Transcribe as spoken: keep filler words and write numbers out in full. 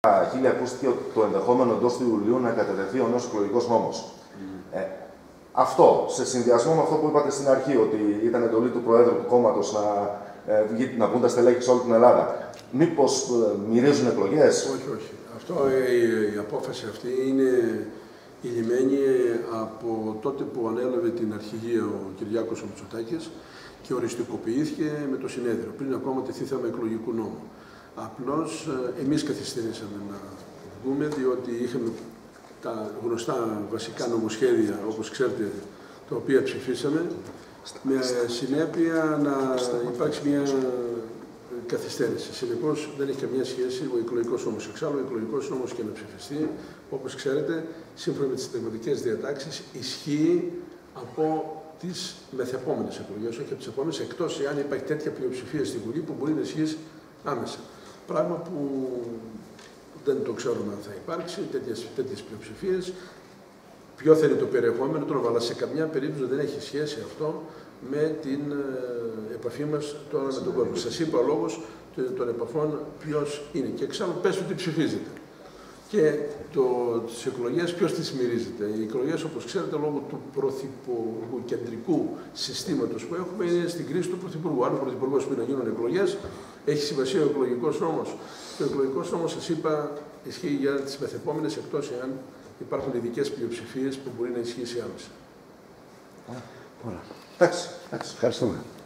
Χίλια ακούστηκε το ενδεχόμενο εντός του Ιουλίου να κατατεθεί ο νέος εκλογικός νόμος. Mm. Ε, αυτό, σε συνδυασμό με αυτό που είπατε στην αρχή, ότι ήταν εντολή του Προέδρου του κόμματος να, ε, να βγουν τα στελέχη σε όλη την Ελλάδα, μήπως ε, μυρίζουν εκλογές? Όχι, όχι. Αυτό, η, η απόφαση αυτή είναι ηλυμένη από τότε που ανέλαβε την αρχηγία ο Κυριάκος ο Μητσοτάκης και οριστικοποιήθηκε με το συνέδριο, πριν ακόμα τεθεί θέμα εκλογικού νόμου. Απλώς εμείς καθυστερήσαμε να βγούμε, διότι είχαμε τα γνωστά βασικά νομοσχέδια, όπως ξέρετε, τα οποία ψηφίσαμε, με συνέπεια να υπάρξει μια καθυστέρηση. Συνεπώς δεν έχει καμία σχέση ο εκλογικός νόμος. Εξάλλου, ο εκλογικός νόμος και να ψηφιστεί, όπως ξέρετε, σύμφωνα με τις συνταγματικές διατάξεις, ισχύει από τις μεθεπόμενες εκλογές, όχι από τις επόμενες, εκτός εάν υπάρχει τέτοια πλειοψηφία στη Βουλή που μπορεί να ισχύσει άμεσα. Πράγμα που δεν το ξέρουμε αν θα υπάρξει, τέτοιες, τέτοιες πλειοψηφίες. Ποιο θα είναι το περιεχόμενο του, αλλά σε καμιά περίπτωση δεν έχει σχέση αυτό με την ε, επαφή μας τώρα με τον κόσμο. Σας είπα ο λόγος των επαφών ποιος είναι. Και εξάλλου πες ότι ψηφίζετε. Και το, τις εκλογές ποιος τις μυρίζεται. Οι εκλογές, όπως ξέρετε, λόγω του πρωθυπουργού κεντρικού συστήματος που έχουμε, είναι στην κρίση του πρωθυπουργού. Αν ο πρωθυπουργός πει να γίνουν εκλογές, έχει σημασία ο εκλογικός νόμος. Ο εκλογικός νόμος, σας είπα, ισχύει για τις μεθεπόμενες, εκτός εάν υπάρχουν ειδικές πλειοψηφίες που μπορεί να ισχύσει άμεσα. Ωραία. Εντάξει. Ευχαριστούμε.